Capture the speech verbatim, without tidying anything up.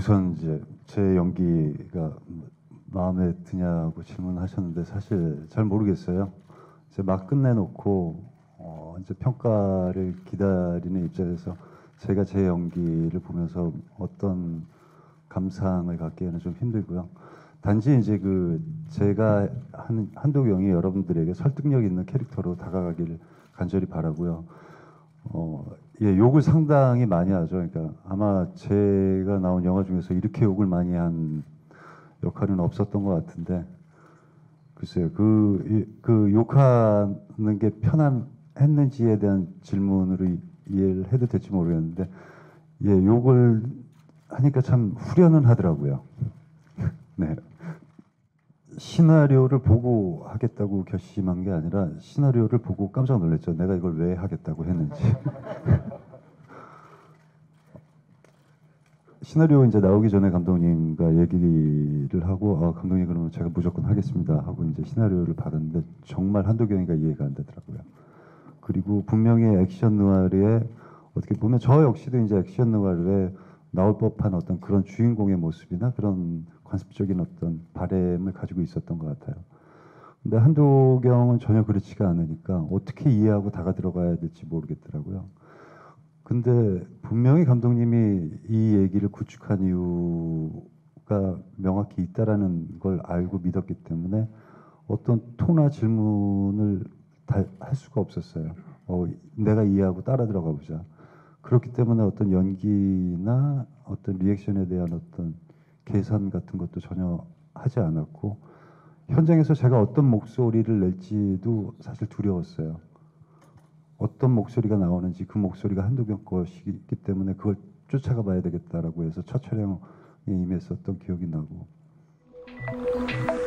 우선 이제 제 연기가 마음에 드냐고 질문하셨는데 사실 잘 모르겠어요. 이제 막 끝내놓고 어 이제 평가를 기다리는 입장에서 제가 제 연기를 보면서 어떤 감상을 갖기에는 좀 힘들고요. 단지 이제 그 제가 한 한도경이 여러분들에게 설득력 있는 캐릭터로 다가가기를 간절히 바라고요. 어, 예, 욕을 상당히 많이 하죠. 그러니까 아마 제가 나온 영화 중에서 이렇게 욕을 많이 한 역할은 없었던 것 같은데, 글쎄요, 그, 이- 그 욕하는 게 편안했는지에 대한 질문으로 이- 이해를 해도 될지 모르겠는데, 예, 욕을 하니까 참 후련은 하더라고요. 네. 시나리오를 보고 하겠다고 결심한 게 아니라 시나리오를 보고 깜짝 놀랐죠. 내가 이걸 왜 하겠다고 했는지. 시나리오 이제 나오기 전에 감독님과 얘기를 하고 아, 감독님 그러면 제가 무조건 하겠습니다 하고 이제 시나리오를 받았는데 정말 한도경이가 이해가 안 되더라고요. 그리고 분명히 액션 느와르에 어떻게 보면 저 역시도 이제 액션 느와르에 나올 법한 어떤 그런 주인공의 모습이나 그런 관습적인 어떤 바램을 가지고 있었던 것 같아요. 근데 한도경은 전혀 그렇지가 않으니까 어떻게 이해하고 다가 들어가야 될지 모르겠더라고요. 근데 분명히 감독님이 이 얘기를 구축한 이유가 명확히 있다라는 걸 알고 믿었기 때문에 어떤 토나 질문을 다 할 수가 없었어요. 어, 내가 이해하고 따라 들어가 보자. 그렇기 때문에 어떤 연기나 어떤 리액션에 대한 어떤 계산 같은 것도 전혀 하지 않았고 현장에서 제가 어떤 목소리를 낼지도 사실 두려웠어요. 어떤 목소리가 나오는지 그 목소리가 한도경 것이기 때문에 그걸 쫓아가 봐야 되겠다라고 해서 첫 촬영에 임했었던 기억이 나고